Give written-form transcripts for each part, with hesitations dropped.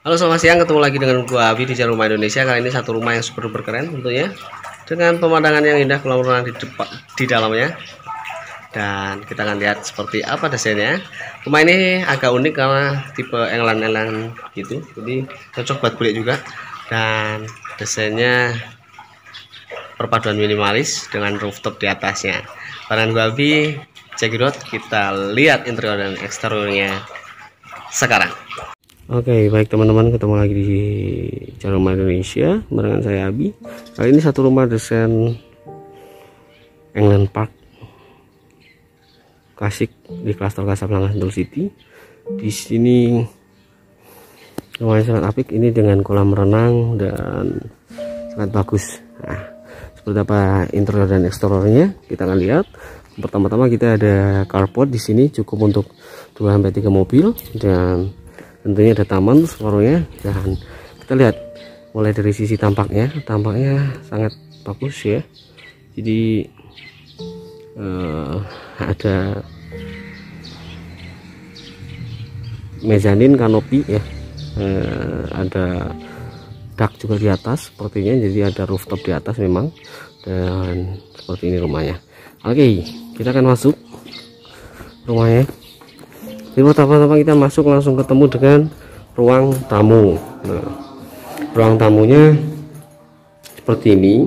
Halo, selamat siang, ketemu lagi dengan gua Abi di channel Rumah Indonesia. Kali ini satu rumah yang super keren tentunya, dengan pemandangan yang indah, kolam renang di dalamnya. Dan kita akan lihat seperti apa desainnya. Rumah ini agak unik karena tipe englan-englan gitu, jadi cocok buat kulit juga. Dan desainnya perpaduan minimalis dengan rooftop di atasnya. Barang gua Abi, check it out. Kita lihat interior dan eksteriornya sekarang. Oke, baik teman-teman, ketemu lagi di channel Rumah Indonesia barengan saya Abi. Kali ini satu rumah desain England Park klasik di klaster Casablanca Sentul City. Di sini rumahnya sangat apik, ini dengan kolam renang dan sangat bagus. Nah, seperti apa interior dan eksteriornya kita akan lihat. Pertama-tama kita ada carport di sini, cukup untuk 2-3 mobil, dan tentunya ada taman separuhnya. Dan kita lihat mulai dari sisi tampaknya sangat bagus ya. Jadi ada mezanin, kanopi ya, ada dak juga di atas sepertinya, jadi ada rooftop di atas memang. Dan seperti ini rumahnya. Oke, kita akan masuk rumahnya. Jadi pertama-tama kita masuk langsung ketemu dengan ruang tamu. Nah, ruang tamunya seperti ini.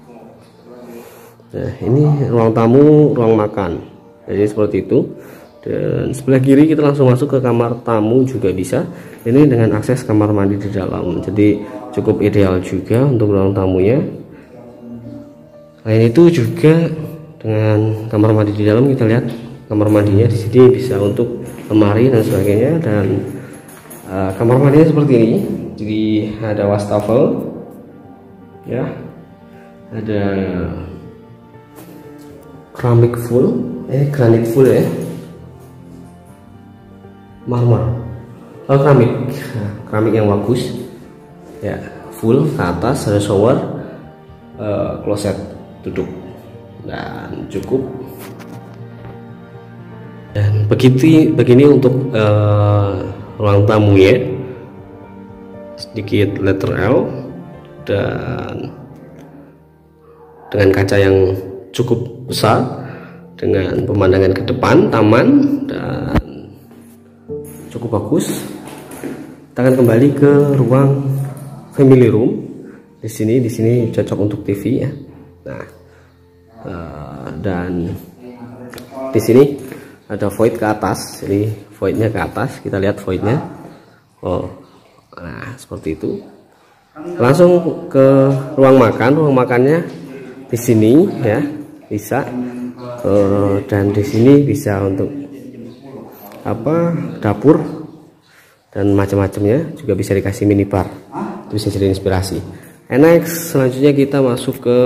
Nah, ini ruang tamu, ruang makan. Jadi seperti itu. Dan sebelah kiri kita langsung masuk ke kamar tamu juga bisa. Ini dengan akses kamar mandi di dalam. Jadi cukup ideal juga untuk ruang tamunya. Selain itu juga dengan kamar mandi di dalam, kita lihat kamar mandinya di sini bisa untuk lemari dan sebagainya. Dan kamar mandinya seperti ini, jadi ada wastafel ya, ada keramik full, granit full ya, marmer, keramik yang bagus ya, full ke atas. Ada shower, kloset duduk, dan cukup. Dan begini untuk ruang tamu ya, sedikit letter L, dan dengan kaca yang cukup besar, dengan pemandangan ke depan taman, dan cukup bagus. Kita akan kembali ke ruang family room. Di sini cocok untuk TV ya. Nah, dan di sini ada void ke atas, jadi voidnya ke atas, kita lihat voidnya. Nah seperti itu. Langsung ke ruang makan. Ruang makannya di sini ya, bisa. Dan di sini bisa untuk dapur dan macam-macamnya, juga bisa dikasih minibar, itu bisa jadi inspirasi. Next, selanjutnya kita masuk ke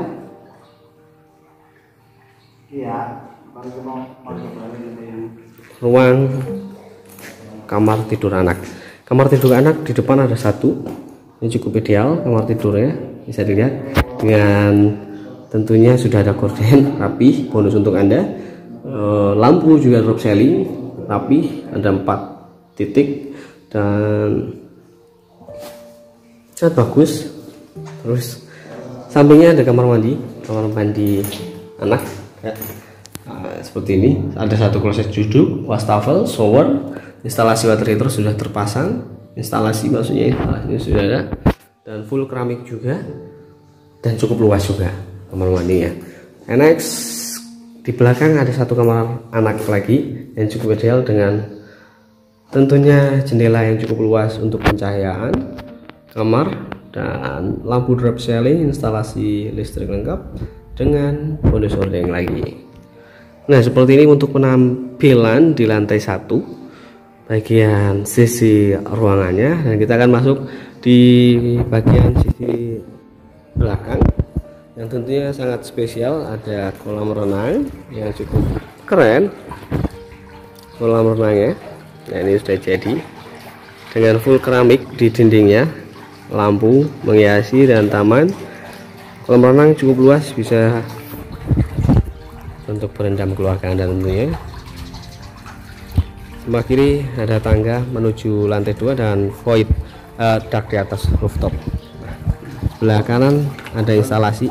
ruang kamar tidur anak. Kamar tidur anak di depan ada satu, ini cukup ideal kamar tidurnya, bisa dilihat dengan tentunya sudah ada gorden rapi, bonus untuk Anda. Lampu juga drop ceiling rapi, ada 4 titik dan sangat bagus. Terus sampingnya ada kamar mandi anak ya. Seperti ini, ada satu kloset duduk, wastafel, shower, instalasi water heater sudah terpasang, instalasinya sudah ada, dan full keramik juga, dan cukup luas juga kamar mandinya. Next, di belakang ada satu kamar anak lagi yang cukup ideal, dengan tentunya jendela yang cukup luas untuk pencahayaan kamar, dan lampu drop ceiling, instalasi listrik lengkap dengan bonus ordeng lagi. Nah seperti ini untuk penampilan di lantai 1 bagian sisi ruangannya. Dan kita akan masuk di bagian sisi belakang yang tentunya sangat spesial. Ada kolam renang yang cukup keren, kolam renangnya. Nah ini sudah jadi dengan full keramik di dindingnya, lampu menghiasi, dan taman. Kolam renang cukup luas, bisa untuk berendam keluarga Anda tentunya. Sebelah kiri ada tangga menuju lantai 2 dan void dak di atas rooftop. Sebelah kanan ada instalasi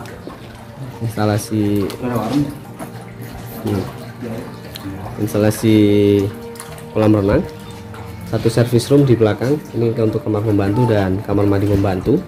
instalasi kolam renang, satu service room di belakang. Ini untuk kamar pembantu dan kamar mandi pembantu.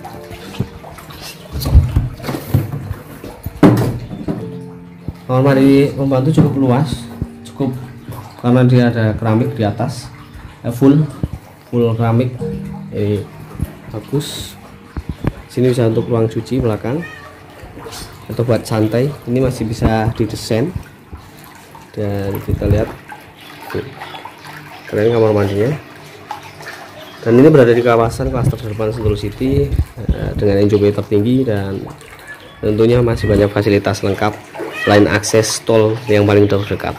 Kamar mandi pembantu cukup luas, karena dia ada keramik di atas, full keramik. Ini bagus. Sini bisa untuk ruang cuci belakang atau buat santai. Ini masih bisa didesain, dan kita lihat keren kamar mandinya. Dan ini berada di kawasan klaster terdepan Sentul City dengan NJP tertinggi, dan tentunya masih banyak fasilitas lengkap selain akses tol yang paling terdekat.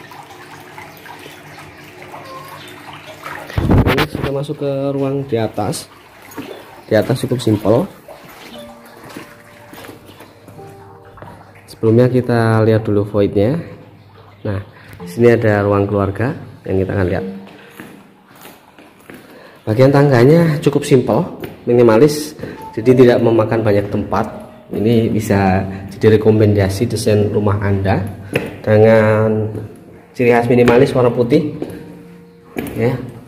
Ini sudah masuk ke ruang di atas. Di atas cukup simpel. Sebelumnya kita lihat dulu voidnya. Nah, di sini ada ruang keluarga yang kita akan lihat. Bagian tangganya cukup simpel, minimalis, jadi tidak memakan banyak tempat. Ini bisa jadi rekomendasi desain rumah Anda dengan ciri khas minimalis warna putih, ya.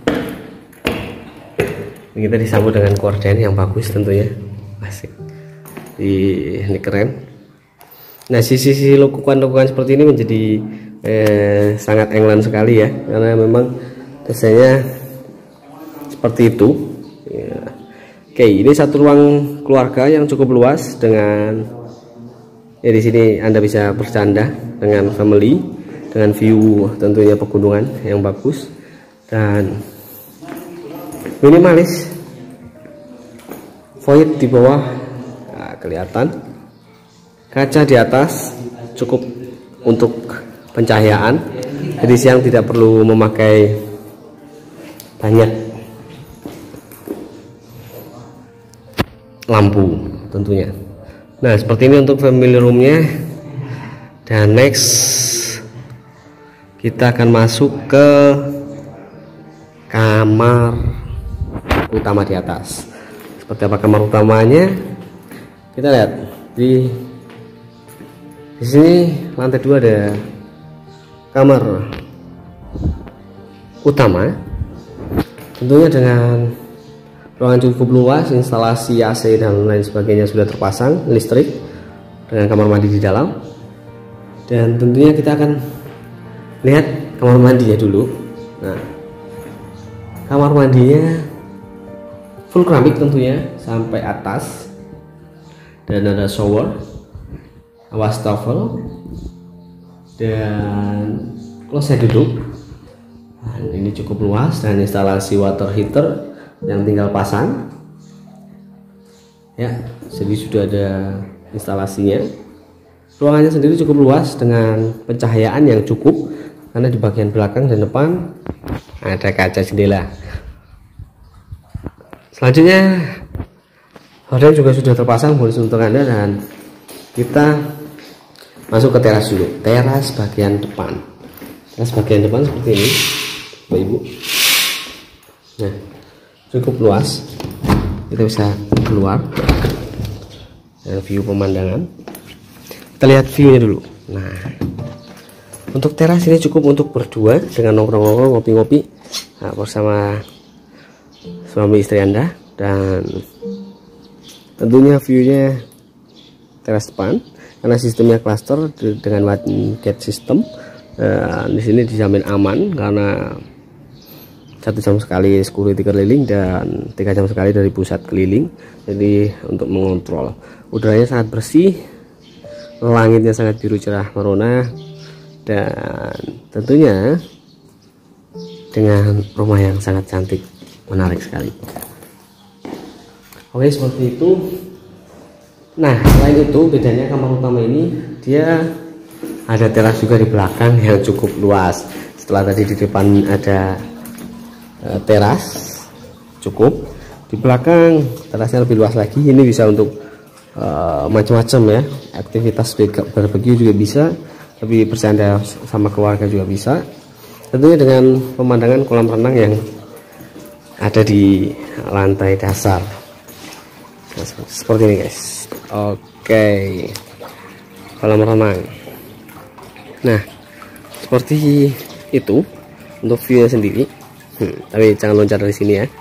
Kita disambut dengan gorden yang bagus tentunya, asik. Ini keren. Nah, sisi-sisi lekukan-lekukan seperti ini menjadi sangat England sekali ya, karena memang desainnya seperti itu ya. Oke, ini satu ruang keluarga yang cukup luas dengan ya, di sini Anda bisa bercanda dengan family, dengan view tentunya pegunungan yang bagus dan minimalis. Void di bawah, nah, kelihatan. Kaca di atas cukup untuk pencahayaan, jadi siang tidak perlu memakai banyak lampu tentunya. Nah, seperti ini untuk family roomnya. Dan next kita akan masuk ke kamar utama di atas. Seperti apa kamar utamanya? Kita lihat di sini lantai 2 ada kamar utama, tentunya dengan ruangan cukup luas, instalasi AC dan lain sebagainya sudah terpasang, listrik, dengan kamar mandi di dalam. Dan tentunya kita akan lihat kamar mandinya dulu. Nah, kamar mandinya full keramik tentunya sampai atas, dan ada shower, wastafel, dan kloset duduk. Nah, ini cukup luas dan instalasi water heater yang tinggal pasang ya, jadi sudah ada instalasinya. Ruangannya sendiri cukup luas dengan pencahayaan yang cukup, karena di bagian belakang dan depan ada kaca jendela. Selanjutnya horden juga sudah terpasang bonus untuk Anda, dan kita masuk ke teras dulu. Teras bagian depan. Teras bagian depan seperti ini, Bapak Ibu. Nah, cukup luas. Kita bisa keluar dan view pemandangan. Kita lihat view-nya dulu. Nah, untuk teras ini cukup untuk berdua dengan nongkrong-nongkrong, ngopi-ngopi bersama suami istri Anda, dan tentunya view-nya teras depan karena sistemnya cluster dengan gate system. Di sini dijamin aman karena 1 jam sekali security keliling dan 3 jam sekali dari pusat keliling, jadi untuk mengontrol. Udaranya sangat bersih, langitnya sangat biru cerah merona, dan tentunya dengan rumah yang sangat cantik, menarik sekali. Oke, seperti itu. Nah, selain itu bedanya kamar utama ini, dia ada teras juga di belakang yang cukup luas. Setelah tadi di depan ada teras cukup, di belakang terasnya lebih luas lagi. Ini bisa untuk macam-macam ya, aktivitas barbecue juga bisa, tapi bercanda sama keluarga juga bisa. Tentunya dengan pemandangan kolam renang yang ada di lantai dasar. Nah, seperti ini guys. Oke, kolam renang. Nah, seperti itu untuk view sendiri. Tapi jangan loncat dari sini ya.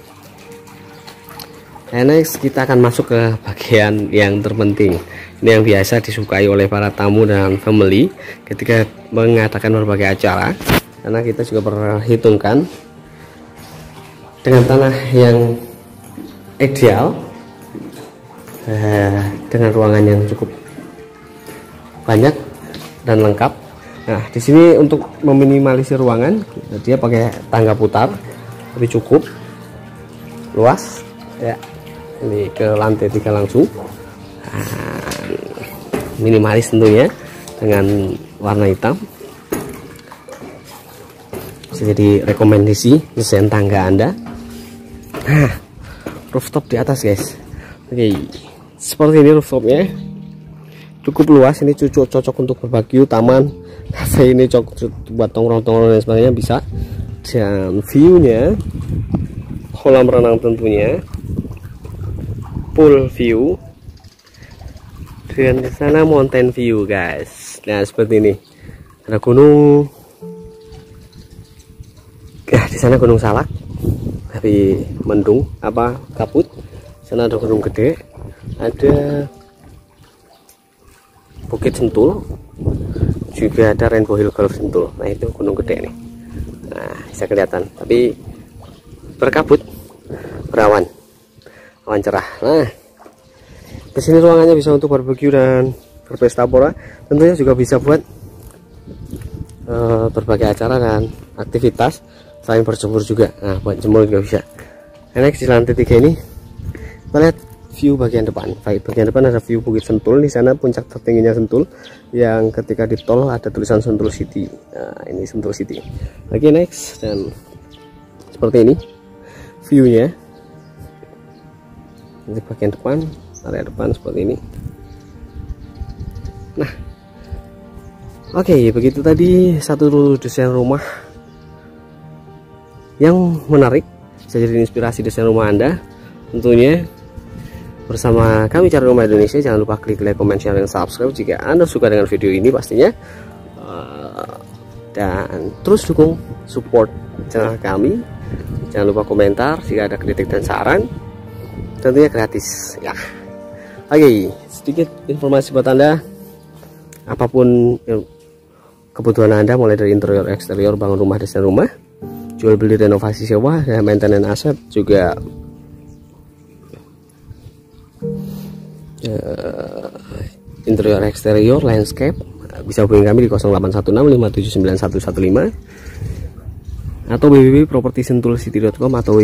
Next kita akan masuk ke bagian yang terpenting. Ini yang biasa disukai oleh para tamu dan family ketika mengadakan berbagai acara, karena kita juga perhitungkan dengan tanah yang ideal, dengan ruangan yang cukup banyak dan lengkap. Nah, di sini untuk meminimalisir ruangan, dia pakai tangga putar, tapi cukup luas ya. Ini ke lantai 3 langsung. Nah, minimalis tentunya dengan warna hitam. Bisa jadi rekomendasi desain tangga Anda. Nah, rooftop di atas guys. Oke, seperti ini rooftopnya. Cukup luas, ini cocok untuk barbecue, taman, cafe, ini cocok buat tongkrong-tongkrong dan sebagainya bisa. Dan view-nya kolam renang tentunya pool view, dan di sana mountain view guys. Nah, seperti ini ada gunung. Di sana Gunung Salak, tapi mendung kabut. Sana ada gunung gede, ada Bukit Sentul, juga ada Rainbow Hill Golf Sentul. Nah, itu gunung gede nih. Nah, bisa kelihatan, tapi berkabut, berawan, awan cerah. Nah, di sini ruangannya bisa untuk barbecue dan berpesta pora. Tentunya juga bisa buat berbagai acara dan aktivitas, selain berjemur juga. Nah, buat jemur juga bisa. Next, di lantai 3 ini kita lihat view bagian depan. Bagian depan ada view Bukit Sentul. Di sana puncak tertingginya Sentul, yang ketika di tol ada tulisan Sentul City. Nah, ini Sentul City. Lagi next, dan seperti ini view-nya. Di bagian depan, area depan seperti ini. Nah, oke, begitu tadi satu desain rumah yang menarik, bisa jadi inspirasi desain rumah Anda. Tentunya bersama kami Cari Rumah Indonesia. Jangan lupa klik like, comment, share, dan subscribe jika Anda suka dengan video ini pastinya. Dan terus dukung support channel kami. Jangan lupa komentar jika ada kritik dan saran, tentunya gratis ya. Oke, sedikit informasi buat Anda. Apapun kebutuhan Anda, mulai dari interior, eksterior, bangun rumah, desain rumah, jual beli, renovasi, sewa, dan maintenance aset, juga interior, eksterior, landscape, bisa hubungi kami di 0816579115 atau www.propertysentulcity.com atau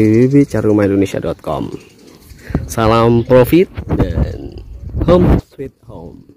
www.carirumahindonesiaCom. Salam profit dan home sweet home.